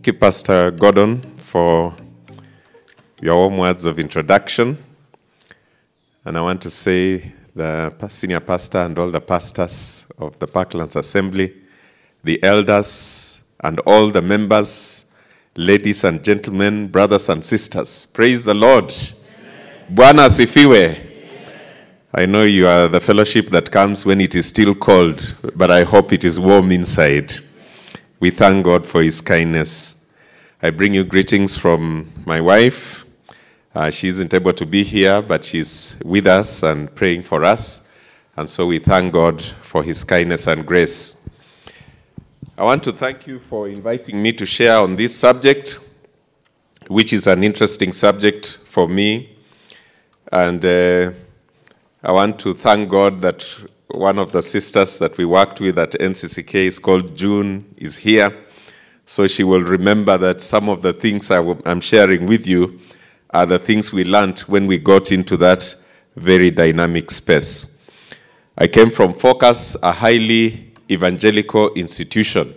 Thank you, Pastor Gordon, for your warm words of introduction. And I want to say the senior pastor and all the pastors of the Parklands Assembly, the elders and all the members, ladies and gentlemen, brothers and sisters, praise the Lord. Bwana asifiwe. I know you are the fellowship that comes when it is still cold, but I hope it is warm inside. We thank God for his kindness. I bring you greetings from my wife. She isn't able to be here, but she's with us and praying for us. And so we thank God for his kindness and grace. I want to thank you for inviting me to share on this subject, which is an interesting subject for me. And I want to thank God that one of the sisters that we worked with at NCCK is called June, is here. So she will remember that some of the things I'm sharing with you are the things we learned when we got into that very dynamic space. I came from Focus, a highly evangelical institution.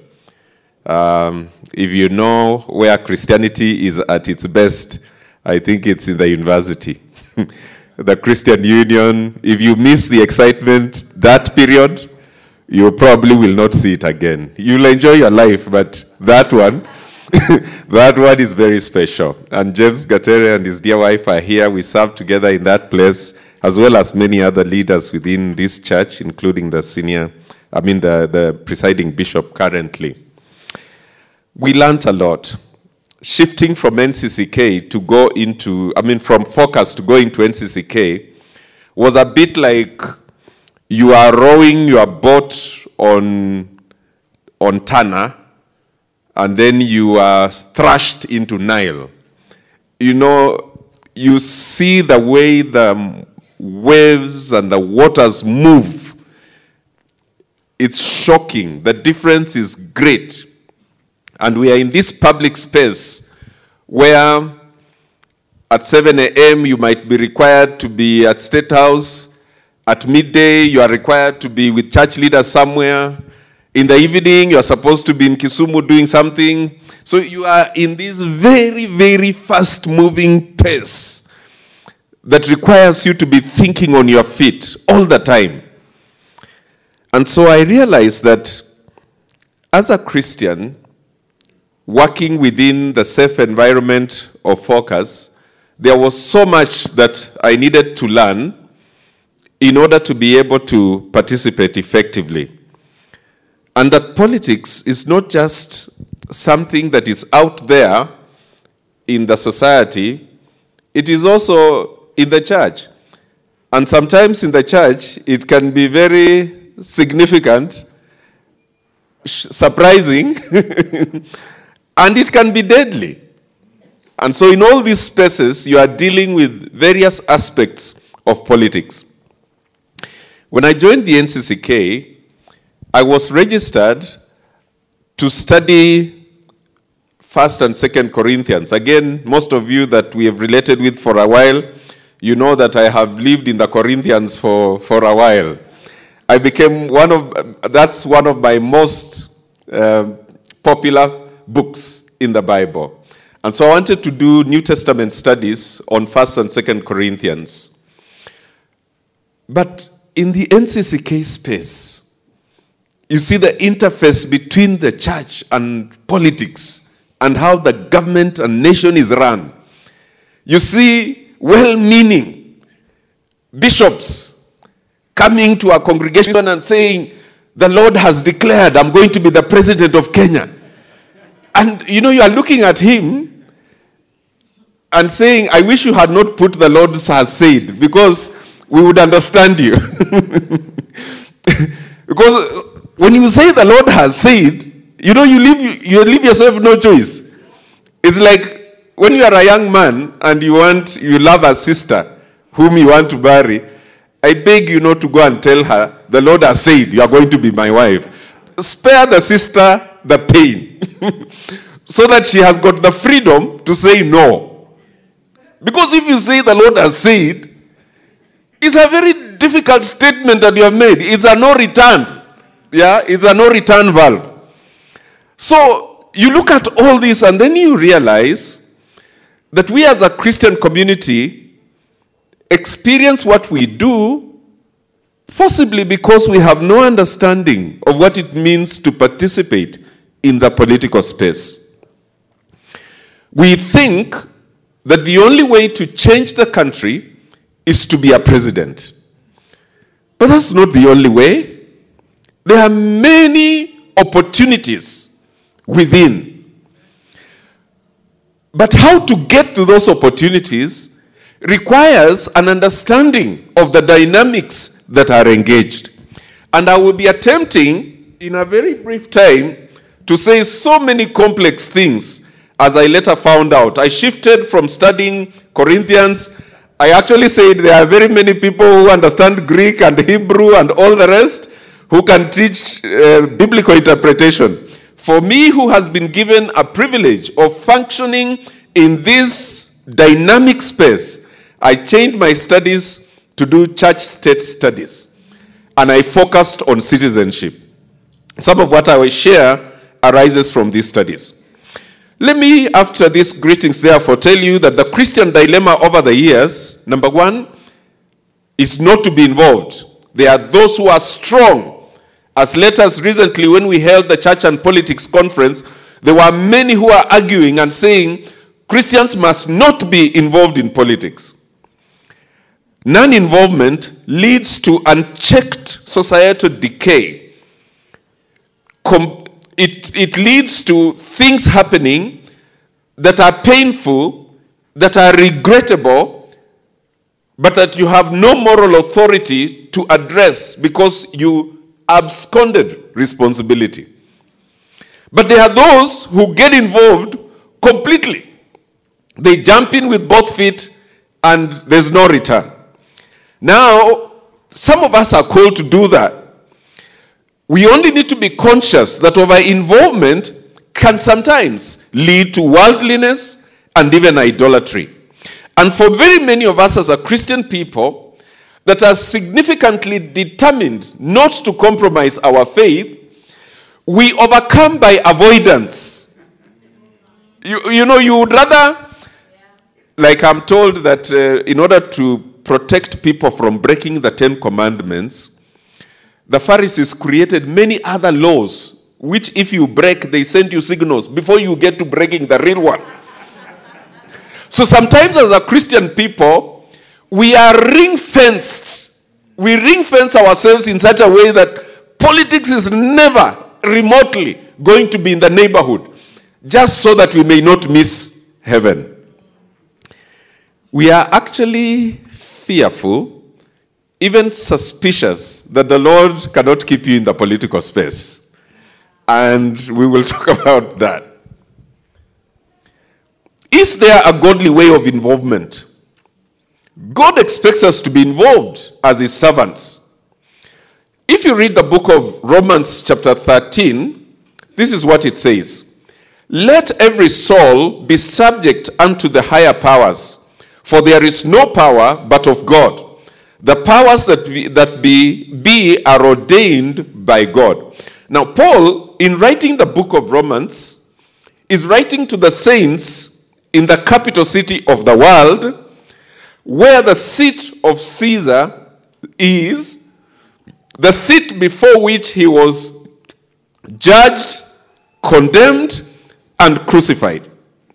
If you know where Christianity is at its best, I think it's in the university. The Christian Union, if you miss the excitement that period, you probably will not see it again. You'll enjoy your life, but that one, that one is very special. And James Gatere and his dear wife are here. We serve together in that place, as well as many other leaders within this church, including the presiding bishop currently. We learned a lot. Shifting from NCCK to go into, from Focus to go into NCCK was a bit like you are rowing your boat on Tana and then you are thrust into Nile. You know, you see the way the waves and the waters move. It's shocking. The difference is great. And we are in this public space where at 7 a.m. you might be required to be at State House. At midday you are required to be with church leaders somewhere. In the evening you are supposed to be in Kisumu doing something. So you are in this very, very fast-moving pace that requires you to be thinking on your feet all the time. And so I realized that as a Christian, working within the safe environment of Focus, there was so much that I needed to learn in order to be able to participate effectively. And that politics is not just something that is out there in the society, it is also in the church. And sometimes in the church, it can be very significant, surprising, and it can be deadly. And so in all these spaces, you are dealing with various aspects of politics. When I joined the NCCK, I was registered to study 1st and 2nd Corinthians. Again, most of you that we have related with for a while, you know that I have lived in the Corinthians for a while. I became that's one of my most popular books in the Bible. And so I wanted to do New Testament studies on 1st and 2nd Corinthians. But in the NCCK space, you see the interface between the church and politics and how the government and nation is run. You see well-meaning bishops coming to a congregation and saying, the Lord has declared I'm going to be the president of Kenya. And you know, you are looking at him and saying, I wish you had not put the Lord has said, because we would understand you. Because when you say the Lord has said, you know, you leave yourself no choice. It's like when you are a young man and you love a sister whom you want to marry, I beg you not to go and tell her, the Lord has said, you are going to be my wife. Spare the sister the pain so that she has got the freedom to say no. Because if you say the Lord has said, it's a very difficult statement that you have made. It's a no return. Yeah, it's a no return valve. So you look at all this and then you realize that we as a Christian community experience what we do possibly because we have no understanding of what it means to participate in the political space. We think that the only way to change the country is to be a president. But that's not the only way. There are many opportunities within. But how to get to those opportunities requires an understanding of the dynamics that are engaged. And I will be attempting, in a very brief time, to say so many complex things as I later found out. I shifted from studying Corinthians. I actually said there are very many people who understand Greek and Hebrew and all the rest who can teach biblical interpretation. For me, who has been given a privilege of functioning in this dynamic space, I changed my studies to do church-state studies. And I focused on citizenship. Some of what I will share arises from these studies. Let me, after these greetings, therefore, tell you that the Christian dilemma over the years, number one, is not to be involved. There are those who are strong. As late as recently, when we held the Church and Politics Conference, there were many who are arguing and saying Christians must not be involved in politics. Non-involvement leads to unchecked societal decay. It leads to things happening that are painful, that are regrettable, but that you have no moral authority to address because you absconded responsibility. But there are those who get involved completely. They jump in with both feet and there's no return. Now, some of us are called to do that. We only need to be conscious that over-involvement can sometimes lead to worldliness and even idolatry. And for very many of us as a Christian people that are significantly determined not to compromise our faith, we overcome by avoidance. You know, you would rather, like I'm told that in order to protect people from breaking the 10 Commandments, the Pharisees created many other laws, which if you break, they send you signals before you get to breaking the real one. So sometimes as a Christian people, we are ring-fenced. We ring-fence ourselves in such a way that politics is never remotely going to be in the neighborhood, just so that we may not miss heaven. We are actually fearful, even suspicious, that the Lord cannot keep you in the political space. And we will talk about that. Is there a godly way of involvement? God expects us to be involved as his servants. If you read the book of Romans chapter 13, this is what it says. Let every soul be subject unto the higher powers, for there is no power but of God. The powers that be are ordained by God. Now, Paul, in writing the book of Romans, is writing to the saints in the capital city of the world, where the seat of Caesar is, the seat before which he was judged, condemned, and crucified.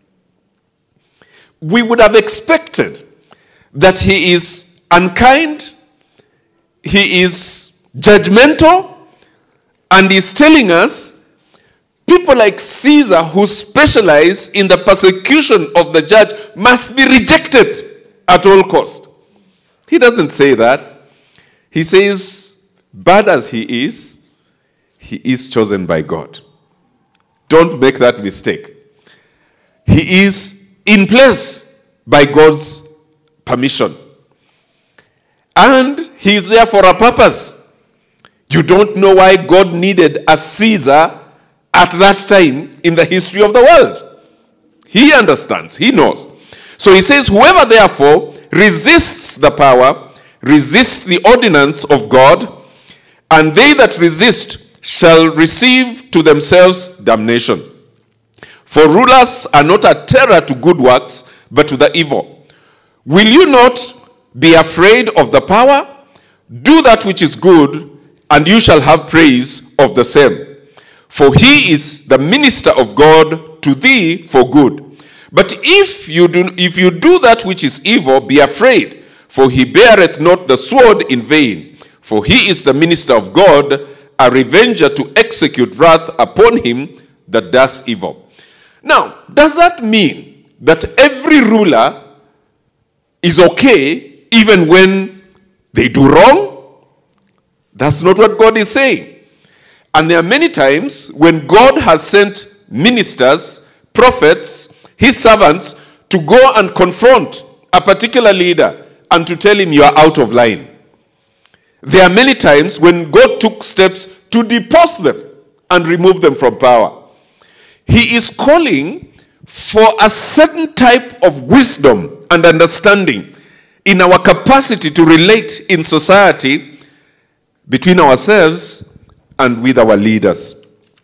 We would have expected that he is unkind, he is judgmental, and he's telling us people like Caesar who specialize in the persecution of the judge must be rejected at all cost. He doesn't say that. He says, bad as he is chosen by God. Don't make that mistake. He is in place by God's permission. And he is there for a purpose. You don't know why God needed a Caesar at that time in the history of the world. He understands. He knows. So he says, whoever therefore resists the power, resists the ordinance of God, and they that resist shall receive to themselves damnation. For rulers are not a terror to good works, but to the evil. Will you not be afraid of the power? Do that which is good, and you shall have praise of the same. For he is the minister of God to thee for good. But if you do that which is evil, be afraid, for he beareth not the sword in vain. For he is the minister of God, a revenger to execute wrath upon him that does evil. Now, does that mean that every ruler is okay even when they do wrong? That's not what God is saying. And there are many times when God has sent ministers, prophets, his servants to go and confront a particular leader and to tell him you are out of line. There are many times when God took steps to depose them and remove them from power. He is calling for a certain type of wisdom and understanding in our capacity to relate in society between ourselves and with our leaders.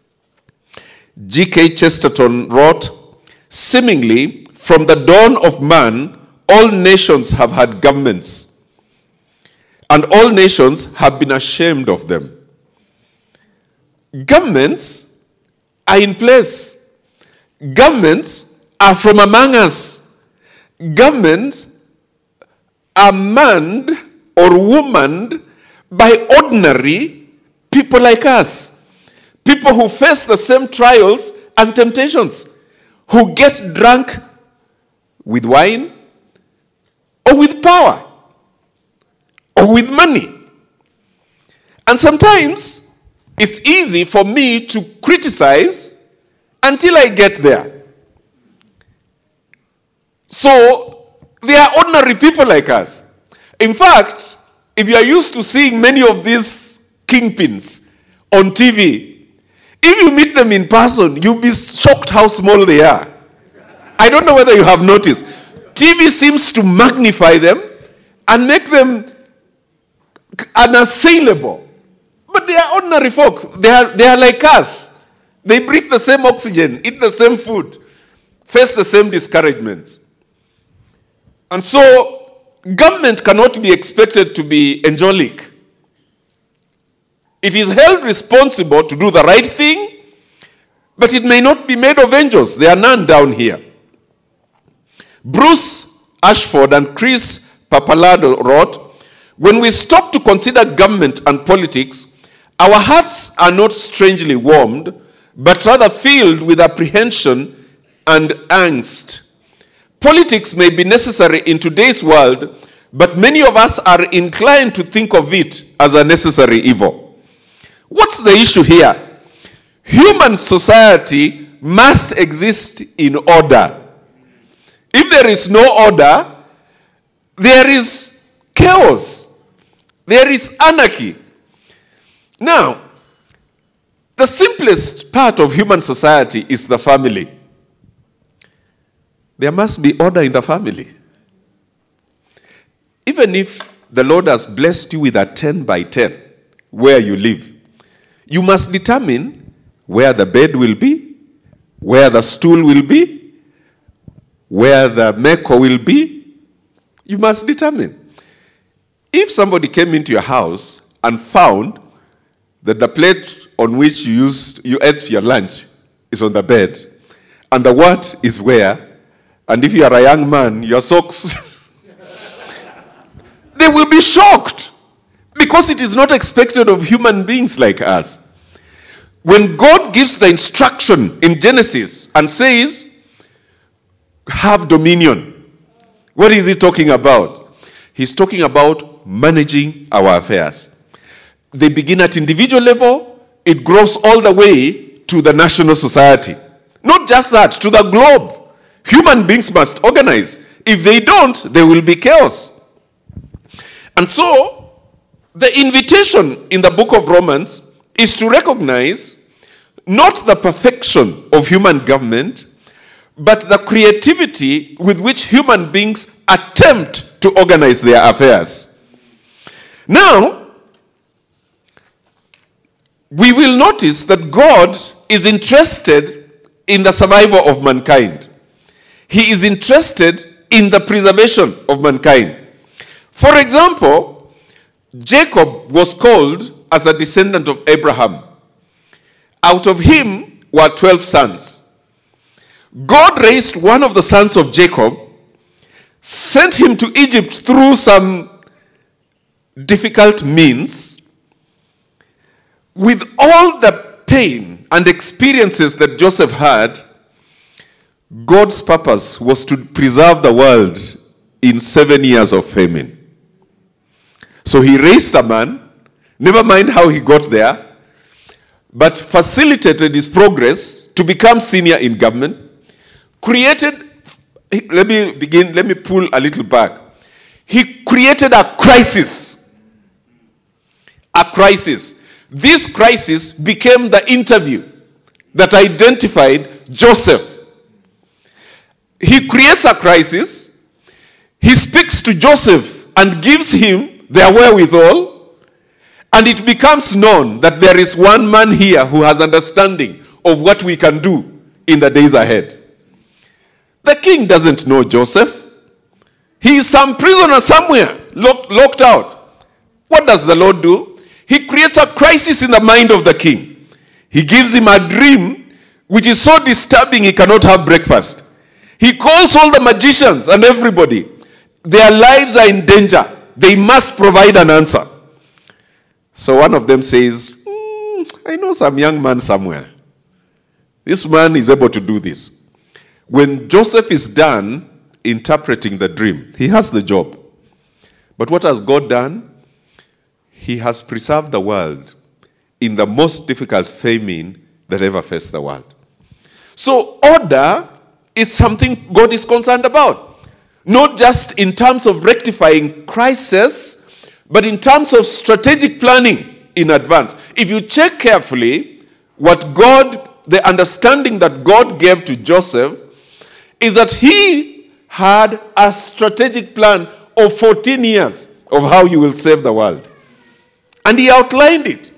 G.K. Chesterton wrote, seemingly, from the dawn of man, all nations have had governments, and all nations have been ashamed of them. Governments are in place. Governments are from among us. Governments are manned or womaned by ordinary people like us. People who face the same trials and temptations, who get drunk with wine or with power or with money. And sometimes it's easy for me to criticize until I get there. So they are ordinary people like us. In fact, if you are used to seeing many of these kingpins on TV, if you meet them in person, you'll be shocked how small they are. I don't know whether you have noticed. TV seems to magnify them and make them unassailable. But they are ordinary folk. They are like us. They breathe the same oxygen, eat the same food, face the same discouragements. And so, government cannot be expected to be angelic. It is held responsible to do the right thing, but it may not be made of angels. There are none down here. Bruce Ashford and Chris Pappalardo wrote, when we stop to consider government and politics, our hearts are not strangely warmed, but rather filled with apprehension and angst. Politics may be necessary in today's world, but many of us are inclined to think of it as a necessary evil. What's the issue here? Human society must exist in order. If there is no order, there is chaos. There is anarchy. Now, the simplest part of human society is the family. There must be order in the family. Even if the Lord has blessed you with a 10 by 10 where you live, you must determine where the bed will be, where the stool will be, where the meko will be. You must determine. If somebody came into your house and found that the plate on which you ate your lunch is on the bed, and the what is where, and if you are a young man, your socks, they will be shocked. Because it is not expected of human beings like us. When God gives the instruction in Genesis and says, have dominion, what is he talking about? He's talking about managing our affairs. They begin at individual level, it grows all the way to the national society. Not just that, to the globe. Human beings must organize. If they don't, there will be chaos. And so, the invitation in the book of Romans is to recognize not the perfection of human government, but the creativity with which human beings attempt to organize their affairs. Now, we will notice that God is interested in the survival of mankind. He is interested in the preservation of mankind. For example, Jacob was called as a descendant of Abraham. Out of him were 12 sons. God raised one of the sons of Jacob, sent him to Egypt through some difficult means. With all the pain and experiences that Joseph had, God's purpose was to preserve the world in 7 years of famine. So he raised a man, never mind how he got there, but facilitated his progress to become senior in government, created, let me pull a little back. He created a crisis. A crisis. This crisis became the interview that identified Joseph. He creates a crisis. He speaks to Joseph and gives him their wherewithal. And it becomes known that there is one man here who has understanding of what we can do in the days ahead. The king doesn't know Joseph. He is some prisoner somewhere, locked out. What does the Lord do? He creates a crisis in the mind of the king. He gives him a dream which is so disturbing he cannot have breakfast. He calls all the magicians and everybody. Their lives are in danger. They must provide an answer. So one of them says, I know some young man somewhere. This man is able to do this. When Joseph is done interpreting the dream, he has the job. But what has God done? He has preserved the world in the most difficult famine that ever faced the world. So order is something God is concerned about. Not just in terms of rectifying crisis, but in terms of strategic planning in advance. If you check carefully, the understanding that God gave to Joseph is that he had a strategic plan of 14 years of how you will save the world. And he outlined it.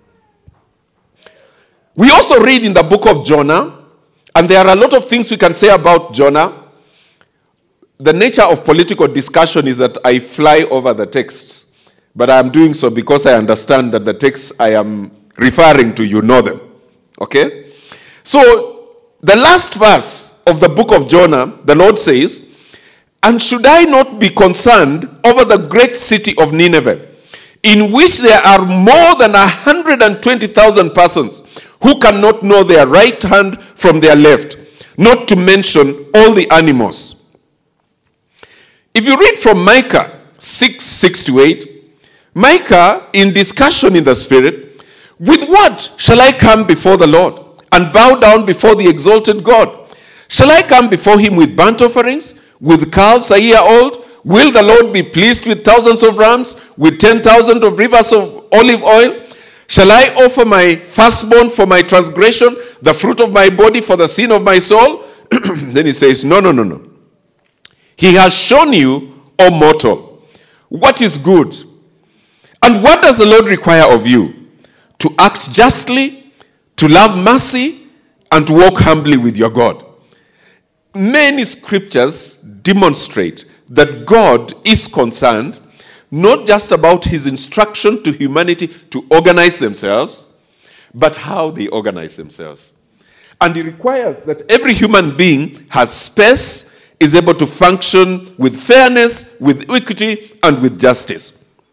We also read in the book of Jonah, and there are a lot of things we can say about Jonah. The nature of political discussion is that I fly over the texts, but I am doing so because I understand that the texts I am referring to, you know them. Okay? So, the last verse of the book of Jonah, the Lord says, "And should I not be concerned over the great city of Nineveh, in which there are more than 120,000 persons who cannot know their right hand from their left, not to mention all the animals." If you read from Micah 6:6-8, Micah, in discussion in the spirit, "With what shall I come before the Lord and bow down before the exalted God? Shall I come before him with burnt offerings, with calves a year old? Will the Lord be pleased with thousands of rams, with 10,000 of rivers of olive oil? Shall I offer my firstborn for my transgression, the fruit of my body for the sin of my soul?" Then he says, No. "He has shown you, O mortal, what is good. And what does the Lord require of you? To act justly, to love mercy, and to walk humbly with your God." Many scriptures demonstrate that God is concerned not just about his instruction to humanity to organize themselves, but how they organize themselves. And he requires that every human being has space, is able to function with fairness, with equity, and with justice.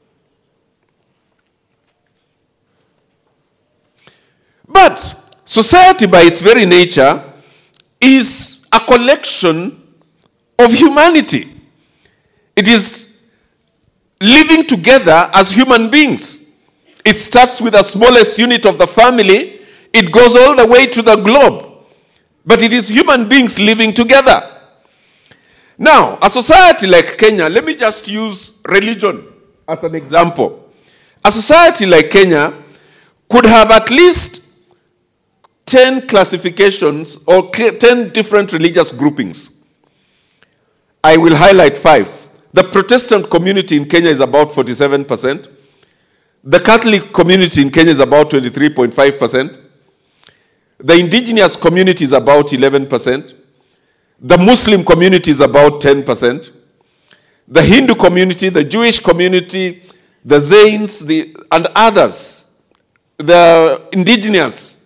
But society, by its very nature, is a collection of humanity. It is living together as human beings. It starts with the smallest unit of the family. It goes all the way to the globe. But it is human beings living together. Now, a society like Kenya, let me just use religion as an example. A society like Kenya could have at least 10 classifications or 10 different religious groupings. I will highlight 5. The Protestant community in Kenya is about 47%. The Catholic community in Kenya is about 23.5%. The indigenous community is about 11%. The Muslim community is about 10%. The Hindu community, the Jewish community, the Zains, and others, the indigenous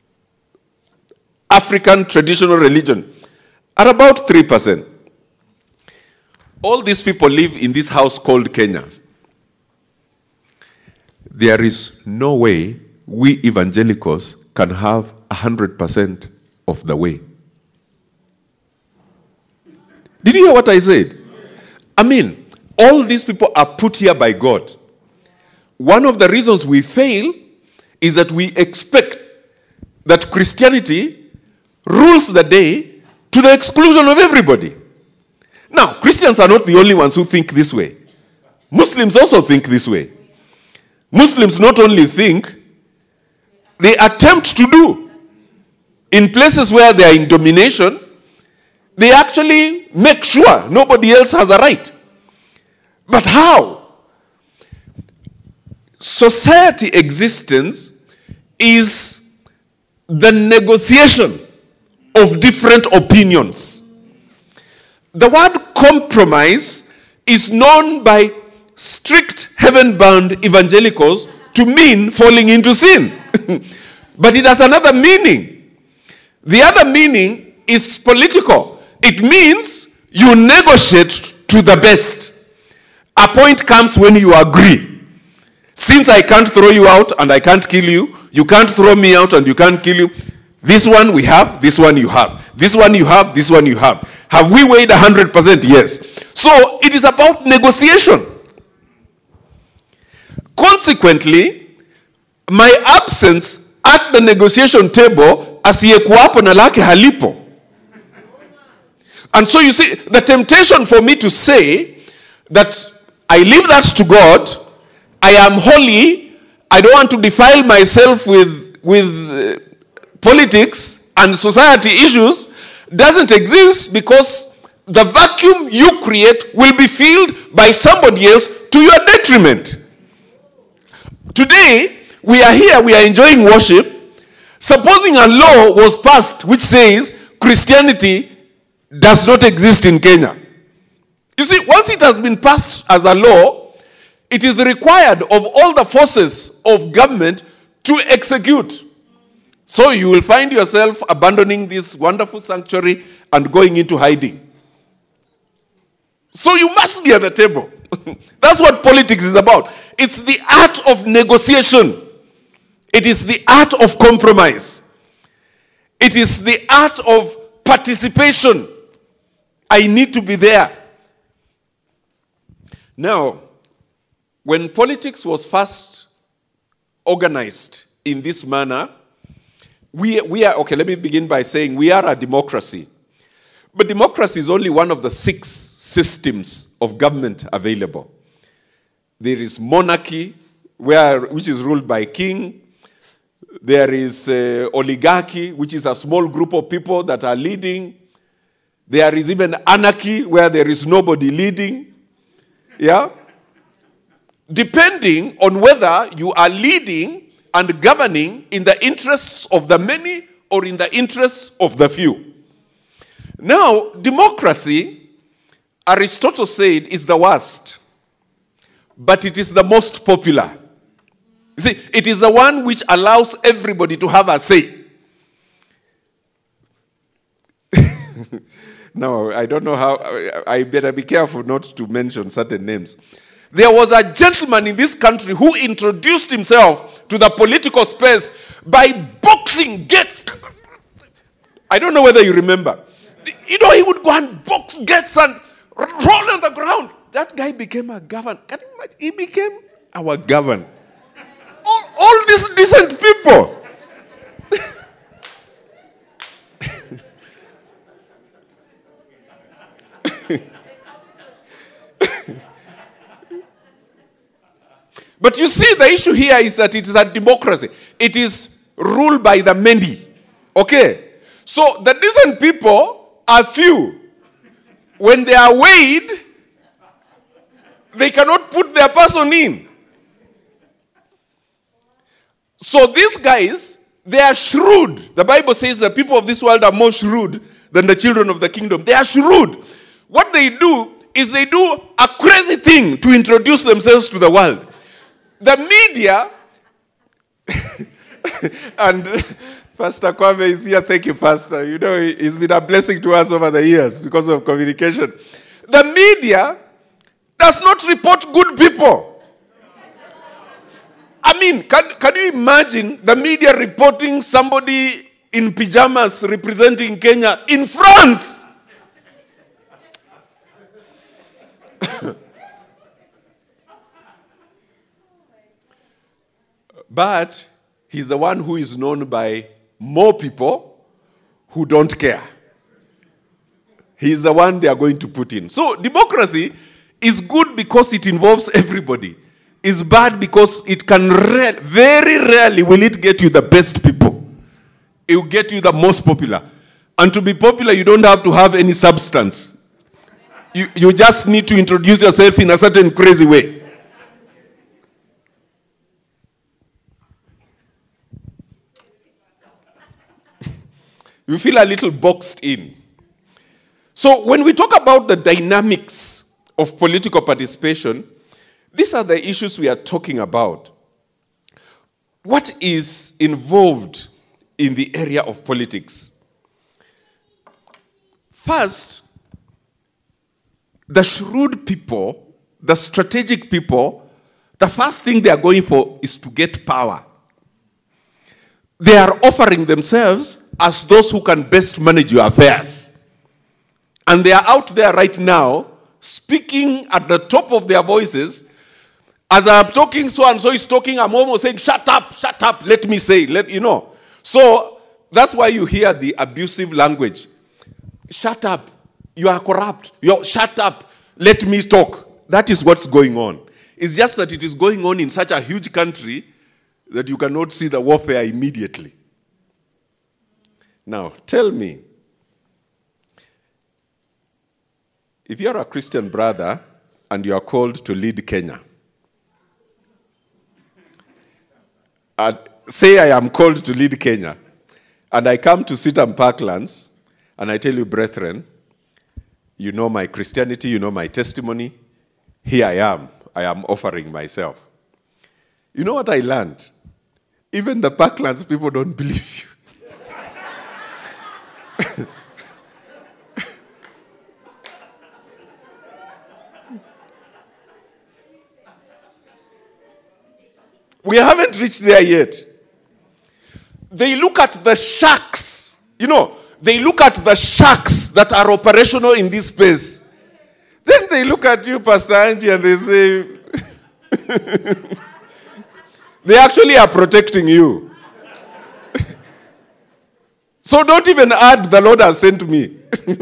African traditional religion, are about 3%. All these people live in this house called Kenya. There is no way we evangelicals can have 100% of the way. Did you hear what I said? I mean, all these people are put here by God. One of the reasons we fail is that we expect that Christianity rules the day to the exclusion of everybody. Now, Christians are not the only ones who think this way. Muslims also think this way. Muslims not only think, they attempt to do. In places where they are in domination, they actually make sure nobody else has a right. But how? Society existence is the negotiation of different opinions. The word compromise is known by strict heaven-bound evangelicals to mean falling into sin. But it has another meaning. The other meaning is political. It means you negotiate to the best. A point comes when you agree. Since I can't throw you out and I can't kill you, you can't throw me out and you can't kill you. This one we have, this one you have. This one you have, this one you have. Have we weighed 100%? Yes. So it is about negotiation. Consequently, my absence at the negotiation table asiyekuwapo na lake halipo. And so you see, the temptation for me to say that I leave that to God, I am holy, I don't want to defile myself with politics and society issues, doesn't exist because the vacuum you create will be filled by somebody else to your detriment. Today, we are here, we are enjoying worship. Supposing a law was passed which says Christianity does not exist in Kenya. You see, once it has been passed as a law, it is required of all the forces of government to execute. So you will find yourself abandoning this wonderful sanctuary and going into hiding. So you must be at the table. That's what politics is about. It's the art of negotiation. It is the art of compromise. It is the art of participation. I need to be there. Now, when politics was first organized in this manner, we are, okay, let me begin by saying we are a democracy. But democracy is only one of the 6 systems of government available. There is monarchy, which is ruled by king. There is oligarchy, which is a small group of people that are leading. There is even anarchy, where there is nobody leading. Yeah? Depending on whether you are leading and governing in the interests of the many or in the interests of the few. Now, democracy, Aristotle said, is the worst, but it is the most popular. You see, it is the one which allows everybody to have a say. No, I don't know how, I better be careful not to mention certain names. There was a gentleman in this country who introduced himself to the political space by boxing gates. I don't know whether you remember. You know, he would go and box gates and roll on the ground. That guy became a governor. Can you imagine? He became our governor. All these decent people. But you see, the issue here is that it is a democracy. It is ruled by the many. Okay? So the decent people are few. When they are weighed, they cannot put their person in. So these guys They are shrewd. The Bible says the people of this world are more shrewd than the children of the kingdom. They are shrewd. What they do is they do a crazy thing to introduce themselves to the world. The media, and Pastor Kwame is here. Thank you, Pastor. You know, he's been a blessing to us over the years because of communication. The media does not report good people. I mean, can you imagine the media reporting somebody in pajamas representing Kenya in France? But he's the one who is known by more people who don't care. He's the one they are going to put in. So democracy is good because it involves everybody. It's bad because it can very rarely will it get you the best people. It will get you the most popular. And to be popular, you don't have to have any substance. You just need to introduce yourself in a certain crazy way. You feel a little boxed in. So when we talk about the dynamics of political participation, these are the issues we are talking about. What is involved in the area of politics? First, the shrewd people, the strategic people, the first thing they are going for is to get power. They are offering themselves as those who can best manage your affairs. And they are out there right now speaking at the top of their voices. As I'm talking, so-and-so is talking, I'm almost saying, shut up, let me say, you know. So that's why you hear the abusive language. Shut up, you are corrupt. Shut up, let me talk. That is what's going on. It's just that it is going on in such a huge country that you cannot see the warfare immediately. Now, tell me, if you're a Christian brother and you are called to lead Kenya, say I am called to lead Kenya, and I come to Sitam Parklands, and I tell you, brethren, you know my Christianity, you know my testimony, here I am offering myself. You know what I learned? Even the Parklands people don't believe you. We haven't reached there yet. They look at the sharks. You know, they look at the sharks that are operational in this space. Then they look at you, Pastor Angie, and they say, they actually are protecting you. So don't even add, the Lord has sent me.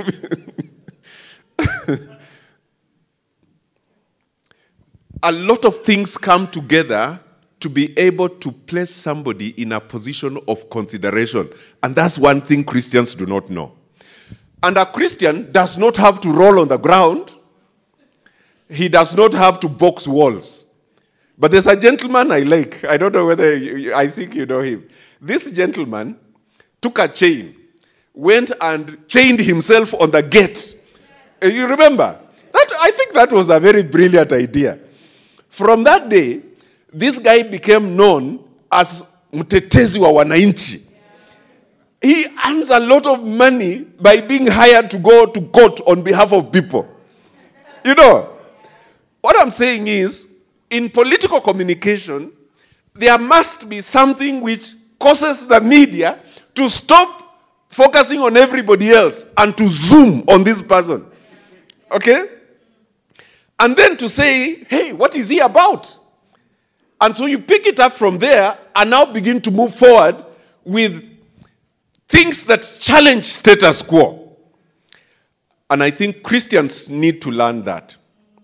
A lot of things come together to be able to place somebody in a position of consideration. And that's one thing Christians do not know. And a Christian does not have to roll on the ground. He does not have to box walls. But there's a gentleman I like. I don't know whether, I think you know him. This gentleman took a chain, went and chained himself on the gate. You remember? I think that was a very brilliant idea. From that day, this guy became known as Mtetezi wa Wananchi. He earns a lot of money by being hired to go to court on behalf of people. You know, what I'm saying is, in political communication, there must be something which causes the media to stop focusing on everybody else and to zoom on this person. Okay? And then to say, hey, what is he about? And so you pick it up from there and now begin to move forward with things that challenge status quo. And I think Christians need to learn that.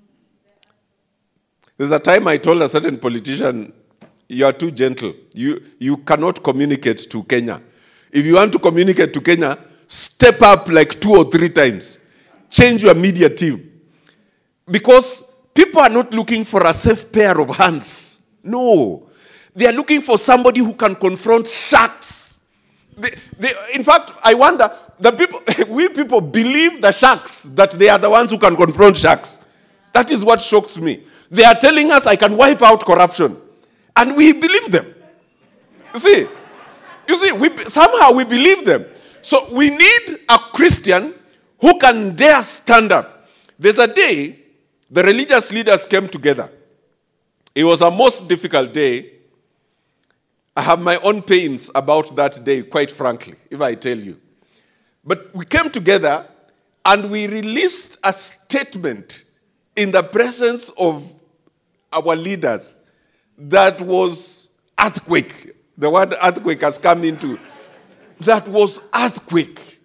There's a time I told a certain politician, you are too gentle. You cannot communicate to Kenya. If you want to communicate to Kenya, step up like 2 or 3 times. Change your media team. Because people are not looking for a safe pair of hands. No. They are looking for somebody who can confront sharks. In fact, I wonder, we people believe the sharks, that they are the ones who can confront sharks. That is what shocks me. They are telling us I can wipe out corruption. And we believe them. You see, somehow we believe them. So we need a Christian who can dare stand up. There's a day the religious leaders came together. It was a most difficult day. I have my own pains about that day, quite frankly, if I tell you. But we came together and we released a statement in the presence of our leaders that was earthquake. The word earthquake has come into. That was earthquake.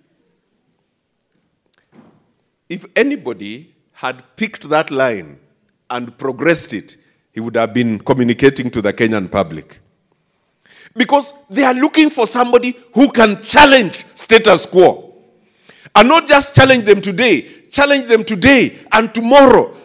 If anybody had picked that line and progressed it, he would have been communicating to the Kenyan public. Because they are looking for somebody who can challenge status quo. And not just challenge them today and tomorrow.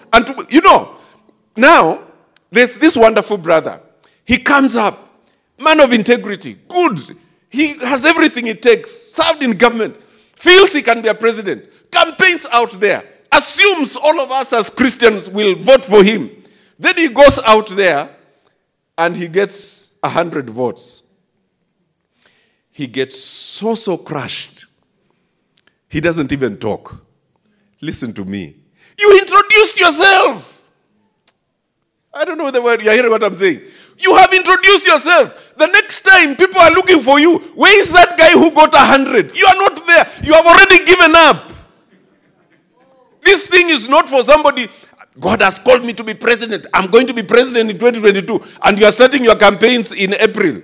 Now, there's this wonderful brother. He comes up, man of integrity, good. He has everything it takes, served in government, feels he can be a president, campaigns out there, assumes all of us as Christians will vote for him. Then he goes out there and he gets 100 votes. He gets so crushed. He doesn't even talk. Listen to me. You introduced yourself. I don't know the word. You're hearing what I'm saying. You have introduced yourself. The next time people are looking for you, where is that guy who got 100? You are not there. You have already given up. This thing is not for somebody. God has called me to be president. I'm going to be president in 2022. And you are starting your campaigns in April.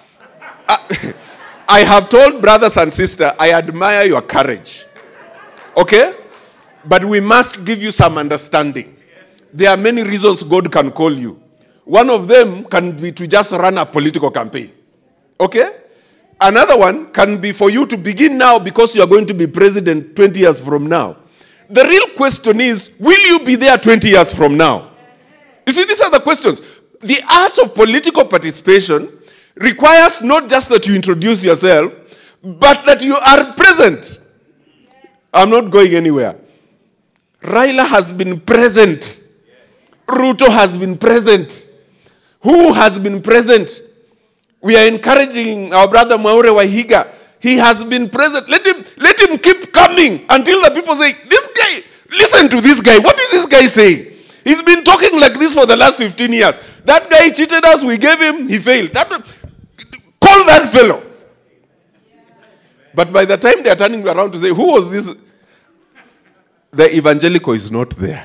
I have told brothers and sisters, I admire your courage. Okay? But we must give you some understanding. There are many reasons God can call you. One of them can be to just run a political campaign. Okay? Another one can be for you to begin now because you are going to be president 20 years from now. The real question is, will you be there 20 years from now? You see, these are the questions. The art of political participation requires not just that you introduce yourself, but that you are present. I'm not going anywhere. Raila has been present. Ruto has been present. Who has been present? We are encouraging our brother Mwaure Wahiga. He has been present. Let him keep coming until the people say, this guy, listen to this guy. What is this guy saying? He's been talking like this for the last 15 years. That guy cheated us. We gave him. He failed. Call that fellow. But by the time they are turning around to say, who was this? The evangelical is not there.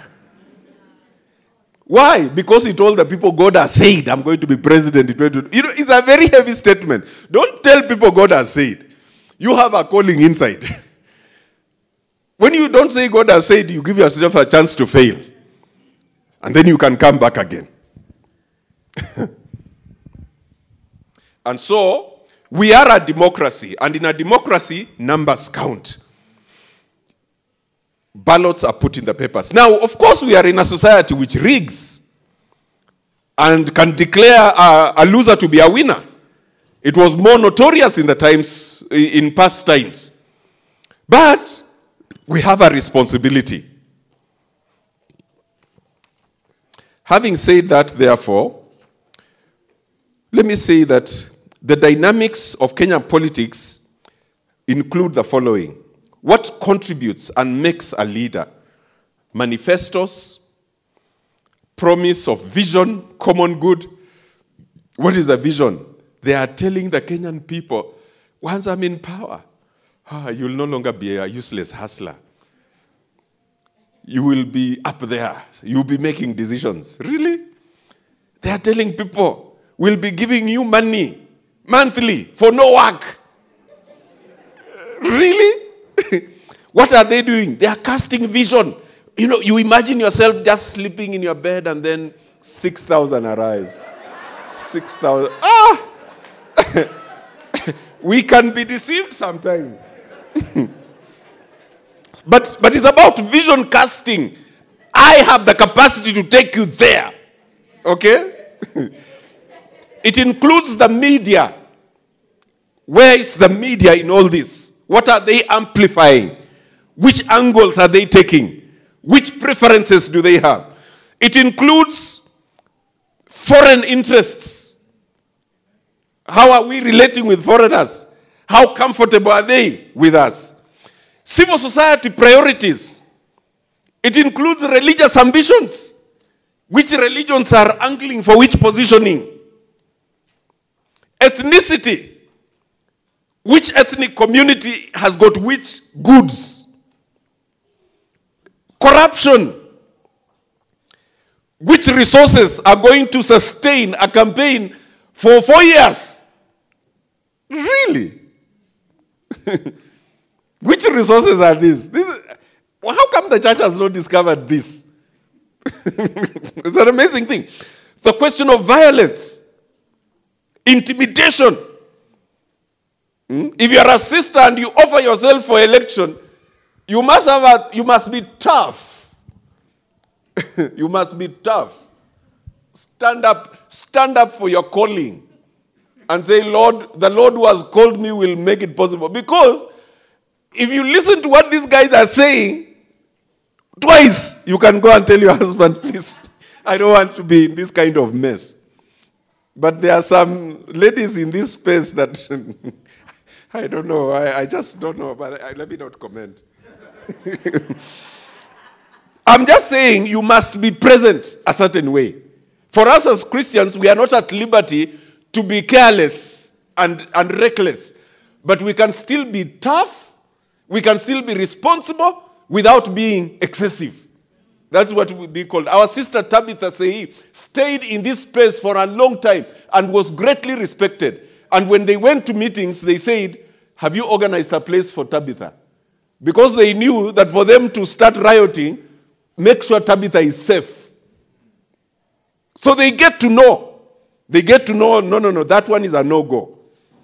Why? Because he told the people, God has said, I'm going to be president in 2022. It's a very heavy statement. Don't tell people God has said. You have a calling inside. When you don't say God has said, you give yourself a chance to fail. And then you can come back again. And so, we are a democracy. And in a democracy, numbers count. Ballots are put in the papers. Now, of course, we are in a society which rigs and can declare a loser to be a winner. It was more notorious in past times. But we have a responsibility. Having said that, therefore, let me say that the dynamics of Kenyan politics include the following. What contributes and makes a leader? Manifestos, promise of vision, common good. What is a vision? They are telling the Kenyan people, once I'm in power, you'll no longer be a useless hustler. You will be up there. You'll be making decisions. Really? They are telling people, we'll be giving you money monthly for no work. Really? What are they doing? They are casting vision. You imagine yourself just sleeping in your bed and then 6,000 arrives. 6,000. We can be deceived sometimes. But it's about vision casting. I have the capacity to take you there. Okay? It includes the media. Where is the media in all this? What are they amplifying? Which angles are they taking? Which preferences do they have? It includes foreign interests. How are we relating with foreigners? How comfortable are they with us? Civil society priorities. It includes religious ambitions. Which religions are angling for which positioning? Ethnicity. Which ethnic community has got which goods? Corruption. Which resources are going to sustain a campaign for 4 years? Really? Which resources are these? How come the church has not discovered this? It's an amazing thing. The question of violence, intimidation. If you are a sister and you offer yourself for election, you must be tough. You must be tough. Stand up for your calling and say, Lord, the Lord who has called me will make it possible. Because if you listen to what these guys are saying, twice you can go and tell your husband, please, I don't want to be in this kind of mess. But there are some ladies in this space that, I don't know, I just don't know, but let me not comment. I'm just saying you must be present a certain way. For us as Christians, we are not at liberty to be careless and reckless. But we can still be tough, we can still be responsible without being excessive. That's what would be called. Our sister Tabitha Seyi stayed in this space for a long time and was greatly respected. And when they went to meetings, they said, have you organized a place for Tabitha? Because they knew that for them to start rioting, make sure Tabitha is safe. So they get to know. They get to know, no, that one is a no-go.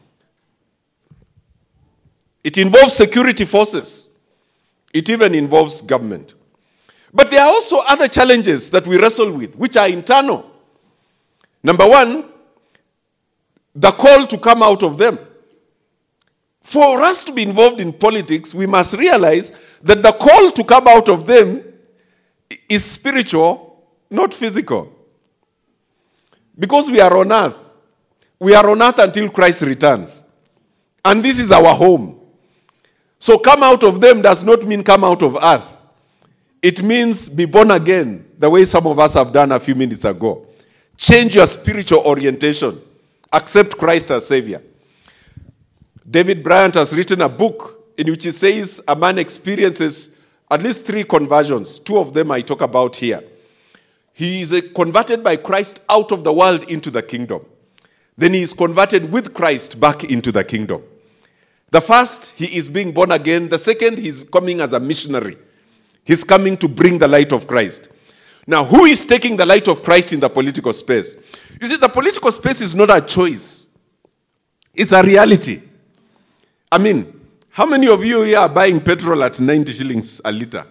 It involves security forces. It even involves government. But there are also other challenges that we wrestle with, which are internal. Number one, the call to come out of them. For us to be involved in politics, we must realize that the call to come out of them is spiritual, not physical. Because we are on earth. We are on earth until Christ returns. And this is our home. So come out of them does not mean come out of earth. It means be born again, the way some of us have done a few minutes ago. Change your spiritual orientation. Accept Christ as Savior. David Bryant has written a book in which he says a man experiences at least 3 conversions. 2 of them I talk about here. He is converted by Christ out of the world into the kingdom. Then he is converted with Christ back into the kingdom. The first, he is being born again. The second, he's coming as a missionary. He's coming to bring the light of Christ. Now, who is taking the light of Christ in the political space? You see, the political space is not a choice. It's a reality. I mean, how many of you here are buying petrol at 90 shillings a liter?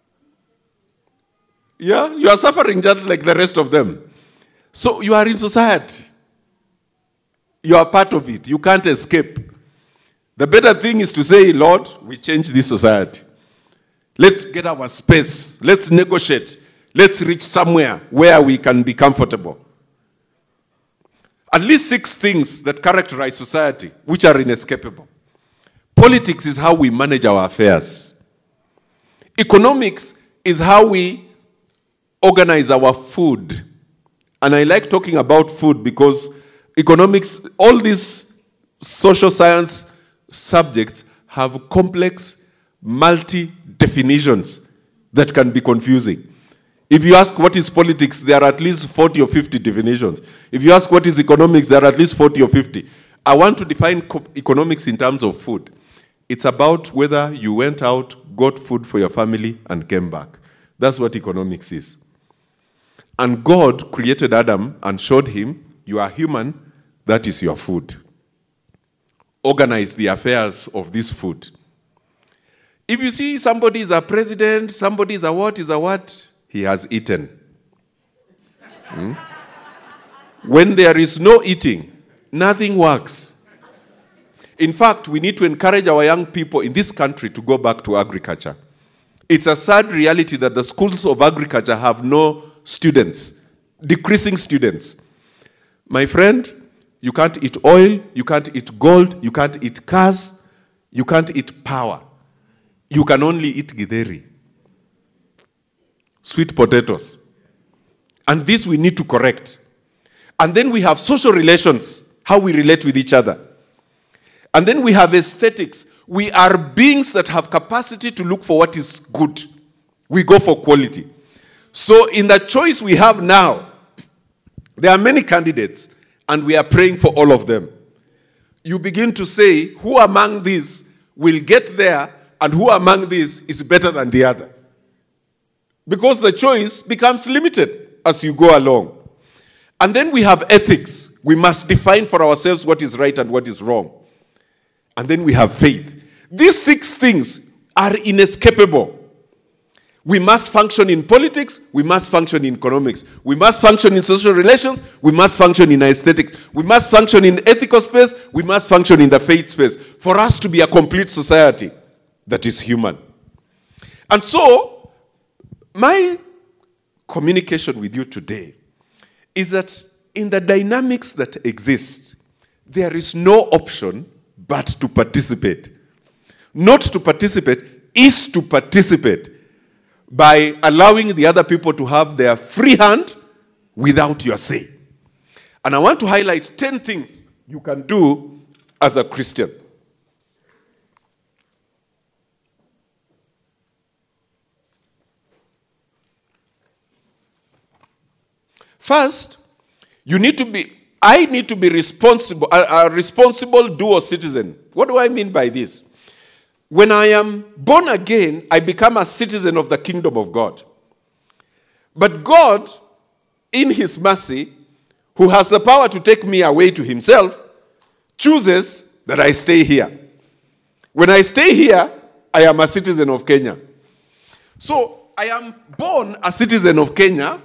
Yeah, you are suffering just like the rest of them. So you are in society. You are part of it. You can't escape. The better thing is to say, Lord, we change this society. Let's get our space. Let's negotiate. Let's reach somewhere where we can be comfortable. At least 6 things that characterize society, which are inescapable. Politics is how we manage our affairs. Economics is how we organize our food. And I like talking about food because economics, all these social science subjects have complex, multi-definitions that can be confusing. If you ask what is politics, there are at least 40 or 50 definitions. If you ask what is economics, there are at least 40 or 50. I want to define economics in terms of food. It's about whether you went out, got food for your family, and came back. That's what economics is. And God created Adam and showed him, you are human, that is your food. Organize the affairs of this food. If you see somebody is a president, somebody is a what, he has eaten. When there is no eating, nothing works. In fact, we need to encourage our young people in this country to go back to agriculture. It's a sad reality that the schools of agriculture have no students, decreasing students. My friend, you can't eat oil, you can't eat gold, you can't eat cars, you can't eat power. You can only eat githeri, sweet potatoes. And this we need to correct. And then we have social relations, how we relate with each other. And then we have aesthetics. We are beings that have capacity to look for what is good. We go for quality. So in the choice we have now, there are many candidates, and we are praying for all of them. You begin to say, who among these will get there, and who among these is better than the other? Because the choice becomes limited as you go along. And then we have ethics. We must define for ourselves what is right and what is wrong. And then we have faith. These 6 things are inescapable. We must function in politics, we must function in economics, we must function in social relations, we must function in aesthetics, we must function in ethical space, we must function in the faith space for us to be a complete society that is human. And so, my communication with you today is that in the dynamics that exist, there is no option but to participate. Not to participate is to participate by allowing the other people to have their free hand without your say. And I want to highlight 10 things you can do as a Christian. First, I need to be responsible, a responsible dual citizen. What do I mean by this? When I am born again, I become a citizen of the kingdom of God. But God, in his mercy, who has the power to take me away to himself, chooses that I stay here. When I stay here, I am a citizen of Kenya. So, I am born a citizen of Kenya,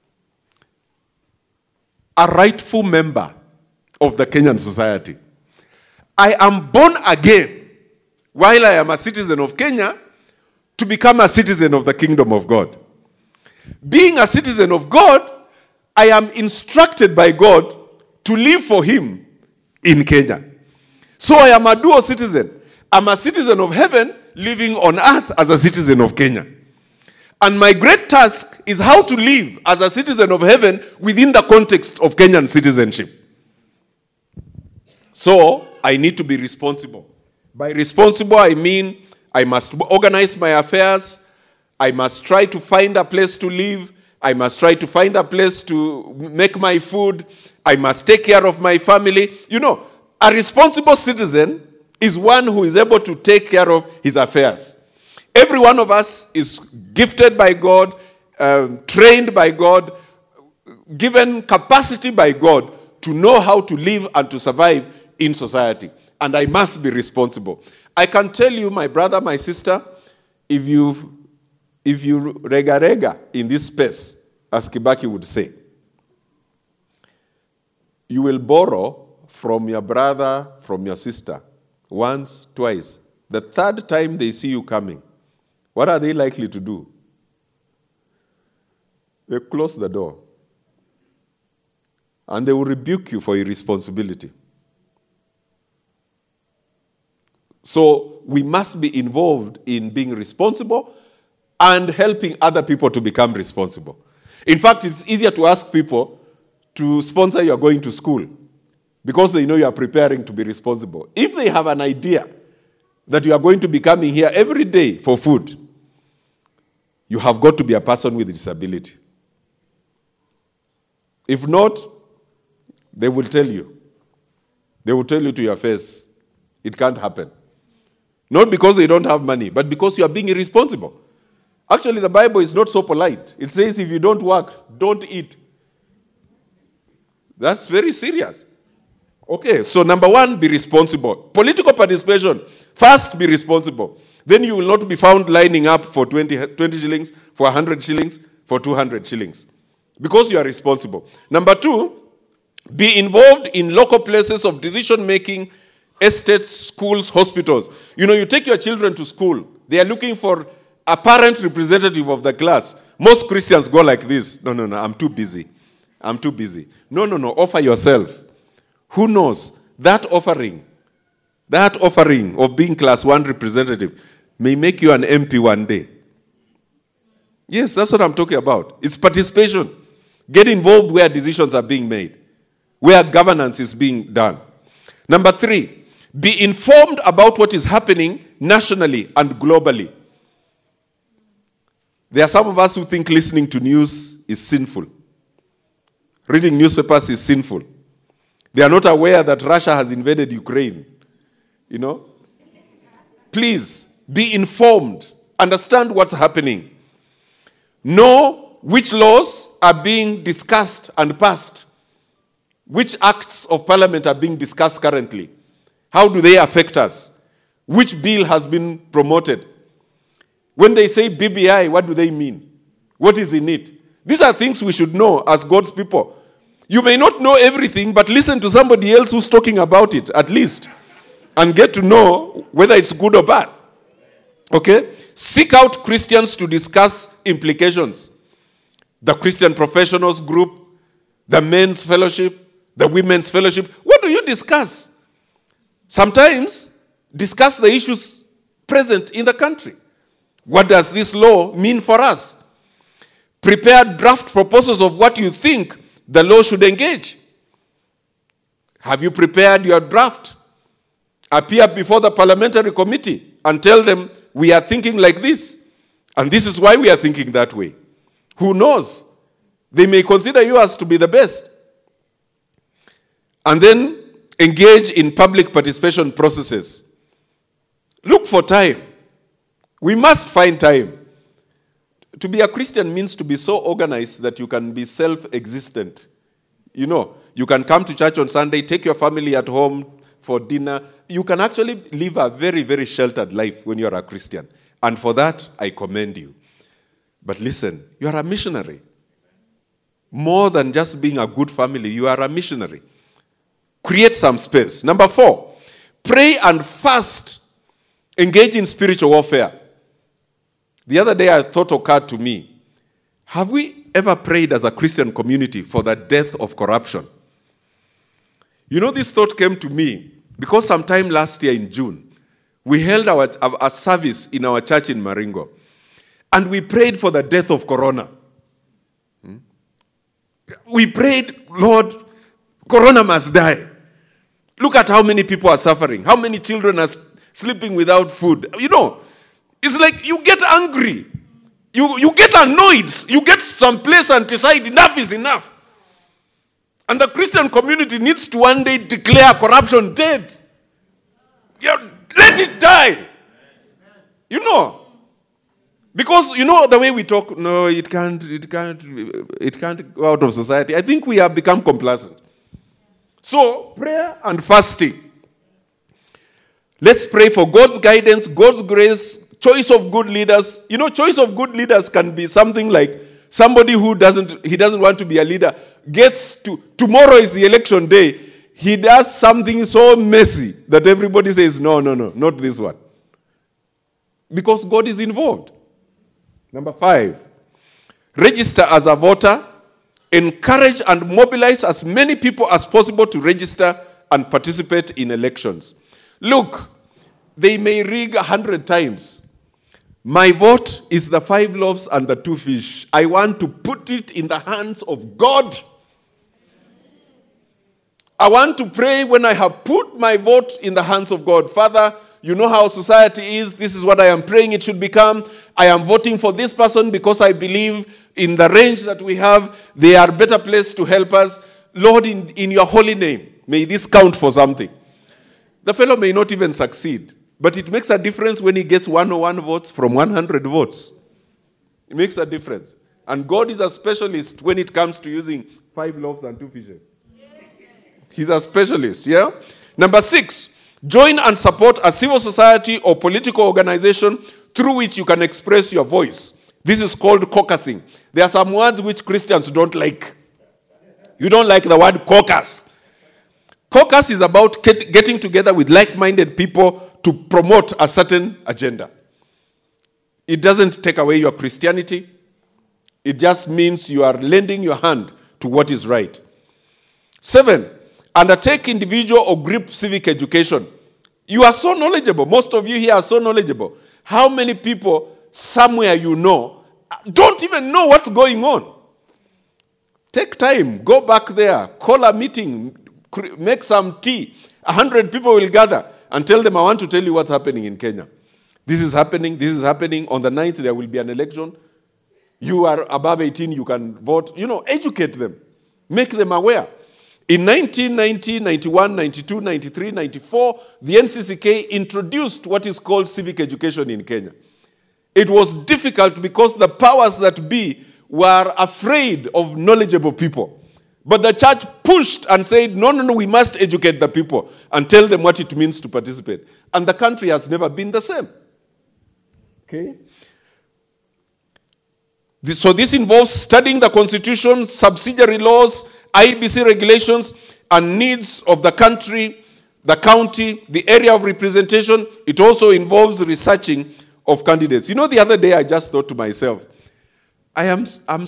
a rightful member of the Kenyan society. I am born again, while I am a citizen of Kenya, to become a citizen of the kingdom of God. Being a citizen of God, I am instructed by God to live for him in Kenya. So I am a dual citizen. I'm a citizen of heaven living on earth as a citizen of Kenya. And my great task is how to live as a citizen of heaven within the context of Kenyan citizenship. So I need to be responsible. By responsible, I mean I must organize my affairs. I must try to find a place to live. I must try to find a place to make my food. I must take care of my family. You know, a responsible citizen is one who is able to take care of his affairs. Every one of us is gifted by God, trained by God, given capacity by God to know how to live and to survive in society. And I must be responsible. I can tell you, my brother, my sister, if you rega in this space, as Kibaki would say, you will borrow from your brother, from your sister, once, twice. The third time they see you coming, what are they likely to do? They close the door. And they will rebuke you for irresponsibility. So we must be involved in being responsible and helping other people to become responsible. In fact, it's easier to ask people to sponsor you going to school because they know you are preparing to be responsible. If they have an idea that you are going to be coming here every day for food, you have got to be a person with a disability. If not, they will tell you. They will tell you to your face, it can't happen. Not because they don't have money, but because you are being irresponsible. Actually, the Bible is not so polite. It says if you don't work, don't eat. That's very serious. Okay, so number one, be responsible. Political participation, first be responsible. Then you will not be found lining up for 20 shillings, for 100 shillings, for 200 shillings. Because you are responsible. Number two, be involved in local places of decision making estates, schools, hospitals. You know, you take your children to school. They are looking for a parent representative of the class. Most Christians go like this. No, I'm too busy. No, offer yourself. Who knows? That offering of being class 1 representative may make you an MP one day. Yes, that's what I'm talking about. It's participation. Get involved where decisions are being made, where governance is being done. Number 3, be informed about what is happening nationally and globally. There are some of us who think listening to news is sinful. Reading newspapers is sinful. They are not aware that Russia has invaded Ukraine. You know? Please, be informed. Understand what's happening. Know which laws are being discussed and passed. Which acts of parliament are being discussed currently. How do they affect us? Which bill has been promoted? When they say BBI, what do they mean? What is in it? These are things we should know as God's people. You may not know everything, but listen to somebody else who's talking about it, at least, and get to know whether it's good or bad. Okay? Seek out Christians to discuss implications. The Christian Professionals Group, the Men's Fellowship, the Women's Fellowship. What do you discuss? Sometimes, discuss the issues present in the country. What does this law mean for us? Prepare draft proposals of what you think the law should engage. Have you prepared your draft? Appear before the parliamentary committee and tell them, we are thinking like this, and this is why we are thinking that way. Who knows? They may consider you as to be the best. And then engage in public participation processes. Look for time. We must find time. To be a Christian means to be so organized that you can be self-existent. You know, you can come to church on Sunday, take your family at home for dinner. You can actually live a very, very sheltered life when you're a Christian. And for that, I commend you. But listen, you are a missionary. More than just being a good family, you are a missionary. Create some space. Number 4, pray and fast. Engage in spiritual warfare. The other day, a thought occurred to me. Have we ever prayed as a Christian community for the death of corruption? You know, this thought came to me because sometime last year in June, we held a service in our church in Maringo. And we prayed for the death of Corona. We prayed, Lord, Corona must die. Look at how many people are suffering. How many children are sleeping without food. You know, it's like you get angry. You get annoyed. You get someplace and decide enough is enough. And the Christian community needs to one day declare corruption dead. Yeah, let it die. You know. Because, you know, the way we talk, no, it can't go out of society. I think we have become complacent. So, prayer and fasting. Let's pray for God's guidance, God's grace, choice of good leaders. You know, choice of good leaders can be something like somebody who doesn't want to be a leader, gets to, tomorrow is the election day, he does something so messy that everybody says, no, not this one. Because God is involved. Number 5, register as a voter. Encourage and mobilize as many people as possible to register and participate in elections. Look, they may rig 100 times. My vote is the 5 loaves and the 2 fish. I want to put it in the hands of God. I want to pray when I have put my vote in the hands of God. Father, you know how society is. This is what I am praying it should become. I am voting for this person because I believe in the range that we have, they are better placed to help us. Lord, in your holy name, may this count for something. The fellow may not even succeed, but it makes a difference when he gets 101 votes from 100 votes. It makes a difference. And God is a specialist when it comes to using 5 loaves and 2 fishes. He's a specialist, yeah? Number 6, join and support a civil society or political organization through which you can express your voice. This is called caucusing. There are some words which Christians don't like. You don't like the word caucus. Caucus is about getting together with like-minded people to promote a certain agenda. It doesn't take away your Christianity. It just means you are lending your hand to what is right. 7, undertake individual or group civic education. You are so knowledgeable. Most of you here are so knowledgeable. How many people somewhere you know don't even know what's going on? Take time. Go back there. Call a meeting. Make some tea. 100 people will gather and tell them, I want to tell you what's happening in Kenya. This is happening. This is happening. On the 9th, there will be an election. You are above 18, you can vote. Educate them. Make them aware. In 1990, 91, 92, 93, 94, the NCCK introduced what is called civic education in Kenya. It was difficult because the powers that be were afraid of knowledgeable people. But the church pushed and said, no, we must educate the people and tell them what it means to participate. And the country has never been the same. Okay? So this involves studying the constitution, subsidiary laws, IBC regulations, and needs of the country, the county, the area of representation. It also involves researching of candidates. The other day I just thought to myself, I'm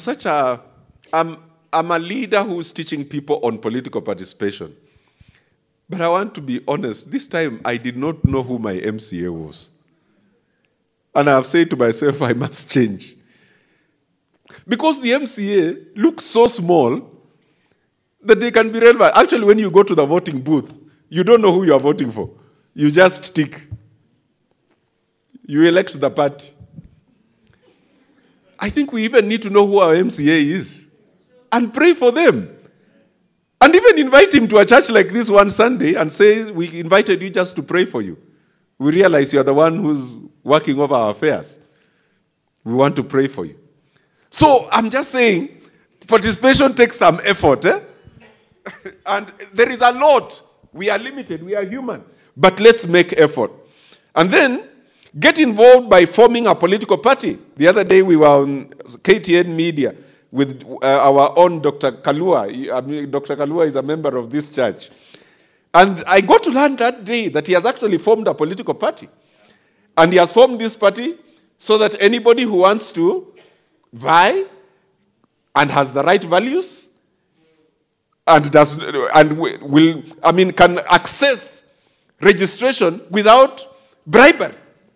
a leader who's teaching people on political participation. But I want to be honest, this time I did not know who my MCA was. And I have said to myself, I must change. Because the MCA looks so small that they can be relevant. Actually, when you go to the voting booth, you don't know who you are voting for. You just tick. You elect the party. I think we even need to know who our MCA is and pray for them. And even invite him to a church like this one Sunday and say, we invited you just to pray for you. We realize you are the one who's working over our affairs. We want to pray for you. So I'm just saying, participation takes some effort. And there is a lot. We are limited. We are human. But let's make effort. And then get involved by forming a political party. The other day we were on KTN Media with our own Dr. Kalua. Dr. Kalua is a member of this church. And I got to learn that day that he has actually formed a political party. And he has formed this party so that anybody who wants to vie and has the right values and can access registration without bribery.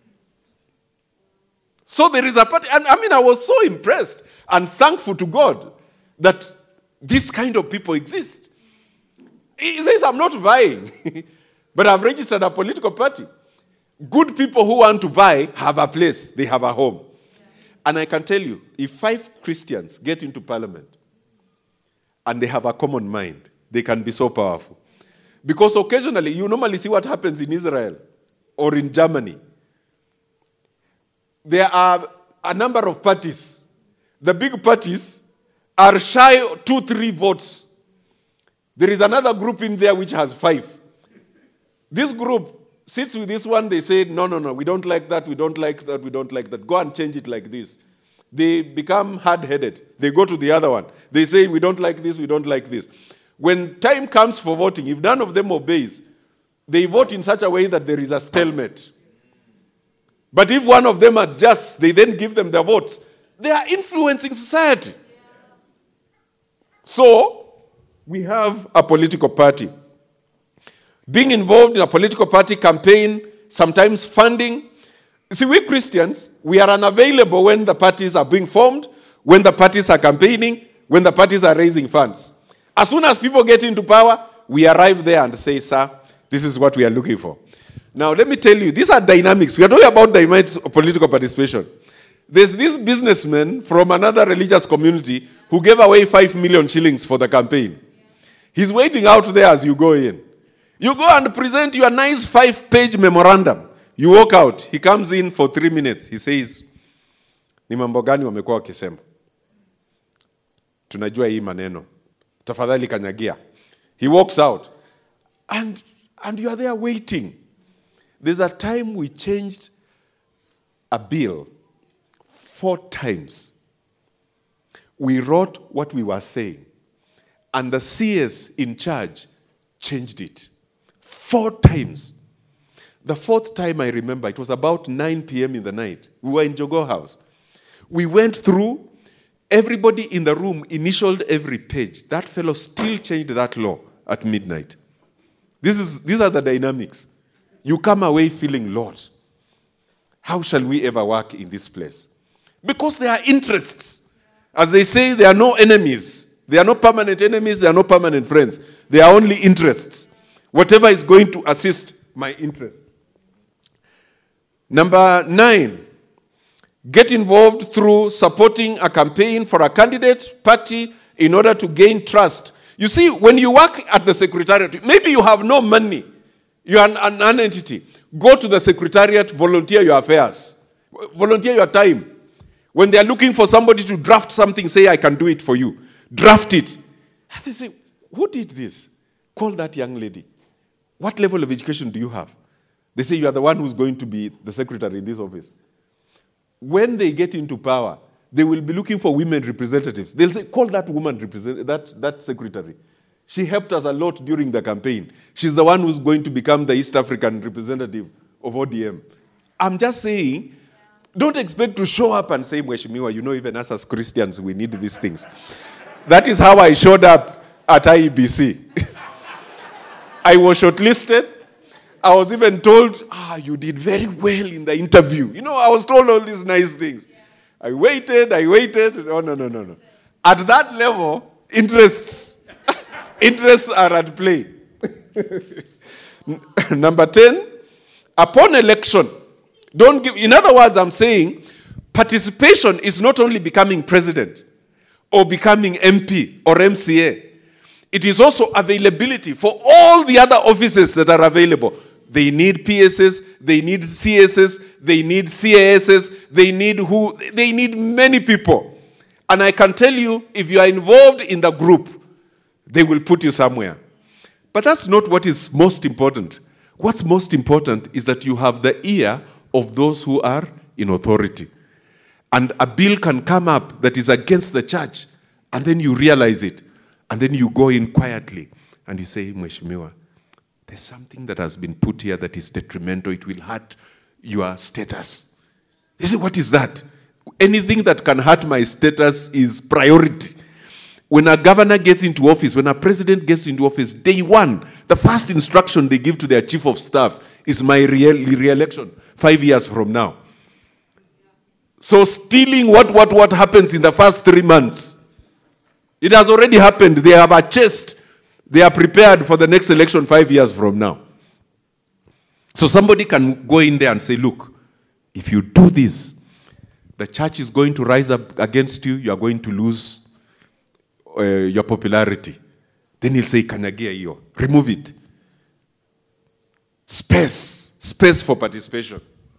So there is a party, and I was so impressed and thankful to God that this kind of people exist. He says, I'm not vying, but I've registered a political party. Good people who want to vie have a place, they have a home. And I can tell you, if 5 Christians get into parliament and they have a common mind, they can be so powerful. Because occasionally, you normally see what happens in Israel or in Germany. There are a number of parties. The big parties are shy 2-3 votes. There is another group in there which has 5. This group sits with this one, they say, no, we don't like that, we don't like that, we don't like that. Go and change it like this. They become hard-headed. They go to the other one. They say, we don't like this, we don't like this. When time comes for voting, if none of them obeys, they vote in such a way that there is a stalemate. But if one of them adjusts, they then give them their votes. They are influencing society. So, we have a political party. Being involved in a political party campaign, sometimes funding. See, we Christians, we are unavailable when the parties are being formed, when the parties are campaigning, when the parties are raising funds. As soon as people get into power, we arrive there and say, sir, this is what we are looking for. Now, let me tell you, these are dynamics. We are talking about dynamics of political participation. There's this businessman from another religious community who gave away 5 million shillings for the campaign. He's waiting out there as you go in. You go and present your nice 5-page memorandum. You walk out. He comes in for 3 minutes. He says, ni mambo gani wamekuwa wakisema? Tunajua hii maneno. Tafadhali kanyagia. He walks out. And you are there waiting. There's a time we changed a bill 4 times. We wrote what we were saying. And the CS in charge changed it. 4 times. The 4th time I remember, it was about 9 p.m. in the night. We were in Jogoo House. We went through, everybody in the room initialed every page. That fellow still changed that law at midnight. These are the dynamics. You come away feeling, Lord, how shall we ever work in this place? Because there are interests. As they say, there are no enemies. There are no permanent enemies. There are no permanent friends. There are only interests. Whatever is going to assist my interest. Number 9, get involved through supporting a campaign for a candidate, party, in order to gain trust. You see, when you work at the secretariat, maybe you have no money. You are an entity. Go to the secretariat, volunteer your affairs. Volunteer your time. When they are looking for somebody to draft something, say, I can do it for you. Draft it. They say, who did this? Call that young lady. What level of education do you have? They say, you are the one who's going to be the secretary in this office. When they get into power, they will be looking for women representatives. They'll say, call that woman, that secretary. She helped us a lot during the campaign. She's the one who's going to become the East African representative of ODM. I'm just saying, don't expect to show up and say, Mheshimiwa, you know, even us as Christians, we need these things. That is how I showed up at IEBC. I was shortlisted. I was even told, you did very well in the interview. You know, I was told all these nice things. I waited. No. At that level, interests are at play. Number 10, upon election, in other words, I'm saying, participation is not only becoming president or becoming MP or MCA. It is also availability for all the other offices that are available. They need PSs, they need CSs, they need CASs, they need many people. And I can tell you, if you are involved in the group, they will put you somewhere. But that's not what is most important. What's most important is that you have the ear of those who are in authority. And a bill can come up that is against the church, and then you realize it. And then you go in quietly and you say, Mheshimiwa, there's something that has been put here that is detrimental. It will hurt your status. You say, what is that? Anything that can hurt my status is priority. When a governor gets into office, when a president gets into office, day one, the first instruction they give to their chief of staff is my re-election 5 years from now. So stealing what happens in the first 3 months, it has already happened. They have a chest. They are prepared for the next election 5 years from now. So somebody can go in there and say, look, if you do this, the church is going to rise up against you. You are going to lose your popularity. Then he'll say, Kanyagia iyo. Remove it. Space for participation.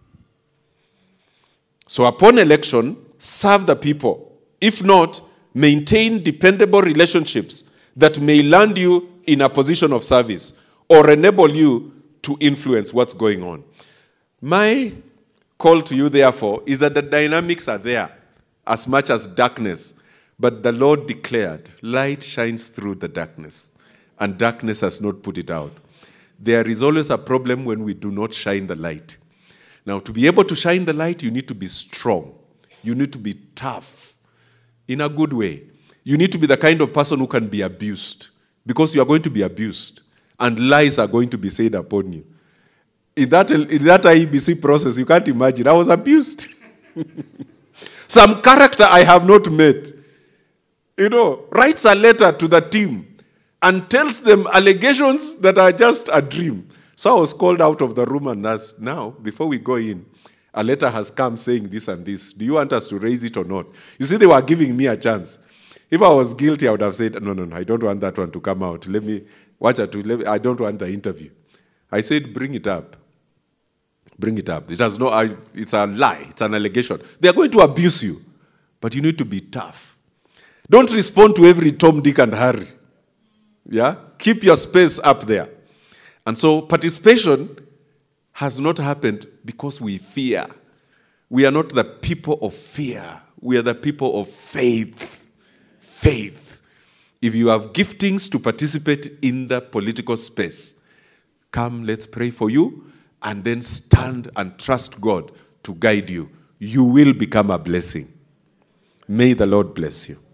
So upon election, serve the people. If not, maintain dependable relationships that may land you in a position of service or enable you to influence what's going on. My call to you, therefore, is that the dynamics are there as much as darkness. But the Lord declared, light shines through the darkness, and darkness has not put it out. There is always a problem when we do not shine the light. Now, to be able to shine the light, you need to be strong. You need to be tough in a good way. You need to be the kind of person who can be abused, because you are going to be abused, and lies are going to be said upon you. In that IEBC process, you can't imagine. I was abused. Some character I have not met, writes a letter to the team and tells them allegations that are just a dream. So I was called out of the room and asked, now, before we go in, a letter has come saying this and this. Do you want us to raise it or not? You see, they were giving me a chance. If I was guilty, I would have said, no, I don't want that one to come out. I don't want the interview. I said, bring it up. Bring it up. It's a lie. It's an allegation. They are going to abuse you. But you need to be tough. Don't respond to every Tom, Dick, and Harry. Yeah? Keep your space up there. And so participation has not happened because we fear. We are not the people of fear. We are the people of faith. Faith. If you have giftings to participate in the political space, come, let's pray for you, and then stand and trust God to guide you. You will become a blessing. May the Lord bless you.